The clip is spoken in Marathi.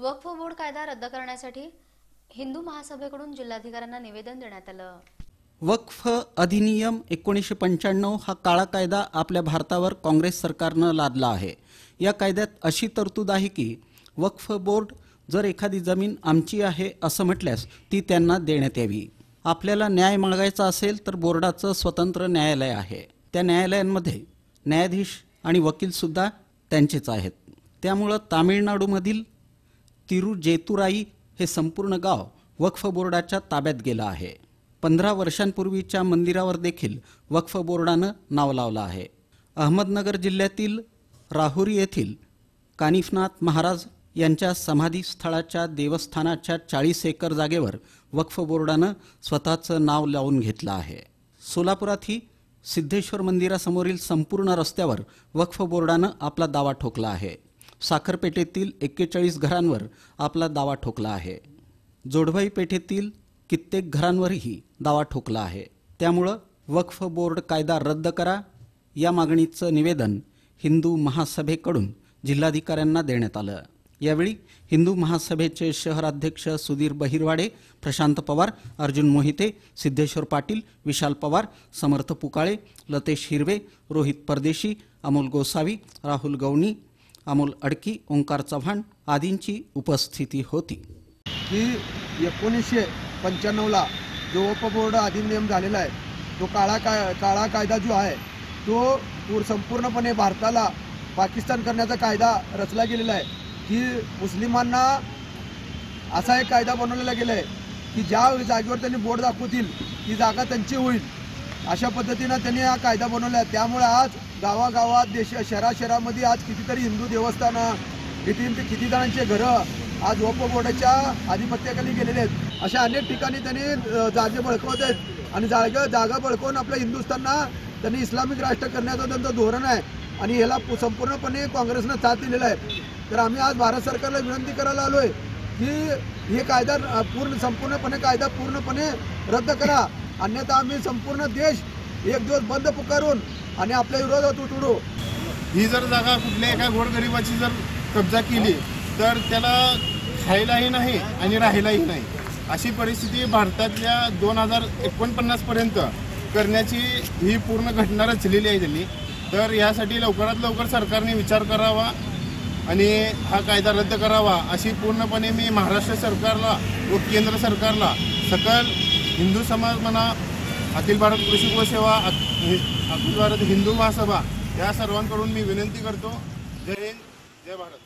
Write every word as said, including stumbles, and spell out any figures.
वक्फ बोर्ड कायदा रद्द करण्यासाठी हिंदू महासभेकडून जिल्हाधिकाऱ्यांना निवेदन देण्यात आलं। वक्फ अधिनियम एकोणीसशे पंच्याण्णव हा काळा कायदा आपल्या भारतावर काँग्रेस सरकारनं लादला आहे। या कायद्यात अशी तरतूद आहे की वक्फ बोर्ड जर एखादी जमीन आमची आहे असं म्हटल्यास ती त्यांना देण्यात यावी। आपल्याला न्याय मागायचा असेल तर बोर्डाचं स्वतंत्र न्यायालय आहे। त्या न्यायालयांमध्ये न्यायाधीश आणि वकील सुद्धा त्यांचेच आहेत। त्यामुळे तामिळनाडूमधील तिरुजेतुराई हे संपूर्ण गाव वक्फ बोर्डाच्या ताब्यात गेलं आहे। पंधरा वर्षांपूर्वीच्या मंदिरावर देखील वक्फ बोर्डानं नाव लावलं आहे। अहमदनगर जिल्ह्यातील राहुरी येथील कानिफनाथ महाराज यांच्या समाधी स्थळाच्या देवस्थानाच्या चाळीस एकर जागेवर वक्फ बोर्डानं स्वतःचं नाव लावून घेतलं आहे। सोलापुरातही सिद्धेश्वर मंदिरासमोरील संपूर्ण रस्त्यावर वक्फ बोर्डानं आपला दावा ठोकला आहे। साखरपेठेतील एक्केचाळीस घरांवर आपला दावा ठोकला आहे। जोडभाई पेठेतील कित्येक घरांवरही दावा ठोकला आहे। त्यामुळं वक्फ बोर्ड कायदा रद्द करा या मागणीचं निवेदन हिंदू महासभेकडून जिल्हाधिकाऱ्यांना देण्यात आलं। यावेळी हिंदू महासभेचे शहराध्यक्ष सुधीर बहिरवाडे, प्रशांत पवार, अर्जुन मोहिते, सिद्धेश्वर पाटील, विशाल पवार, समर्थ पुकाळे, लतेश हिरवे, रोहित परदेशी, अमोल गोसावी, राहुल गवणी, अमोल अडकी, ओंकार चव्हाण आदींची उपस्थिती होती। की एकोणीसशे पंच्याण्णवला जो वक्फ बोर्ड अधिनियम झालेला आहे तो काळा काय काळा कायदा जो आहे तो पूर संपूर्णपणे भारताला पाकिस्तान करण्याचा कायदा रचला गेलेला आहे। की मुस्लिमांना असा एक कायदा बनवलेला गेला आहे की ज्या जागेवर त्यांनी बोर्ड दाखवतील ती जागा त्यांची होईल, अशा पद्धतीनं त्यांनी हा कायदा बनवला आहे। त्यामुळे आज गावागावात देश शहरा शहरामध्ये आज कितीतरी हिंदू देवस्थानं किती किती जणांचे घरं आज वक्फ बोर्डाच्या आधिपत्याखाली गेलेले आहेत। अशा अनेक ठिकाणी त्यांनी जागे बळकवत आहेत आणि जागा जागा बळकवून आपल्या हिंदुस्थानना त्यांनी इस्लामिक राष्ट्र करण्याचं त्यांचं धोरण आहे आणि याला संपूर्णपणे काँग्रेसनं साथ दिलेला आहे। तर आम्ही आज भारत सरकारला विनंती करायला आलो आहे की हे कायदा पूर्ण संपूर्णपणे कायदा पूर्णपणे रद्द करा, अन्यथा आम्ही संपूर्ण देश एक दिवस बंद पुकारून आणि आपल्या विरोधात उठवू। ही जर जागा कुठल्या एका गोरगरिबाची जर कब्जा केली तर त्याला खायलाही नाही आणि राहायलाही नाही, अशी परिस्थिती भारतातल्या दोन हजार एकोणपन्नासपर्यंत करण्याची ही पूर्ण घटना रचलेली आहे त्यांनी। तर यासाठी लवकरात लवकर सरकारने विचार करावा आणि हा कायदा रद्द करावा अशी पूर्णपणे मी महाराष्ट्र सरकारला व केंद्र सरकारला, सकल हिंदू समाज म्हणा, अखिल भारत कृषी गोसेवा, अखिल भारत हिंदू महासभा या सर्वांकडून मी विनंती करतो। जय हिंद, जय भारत।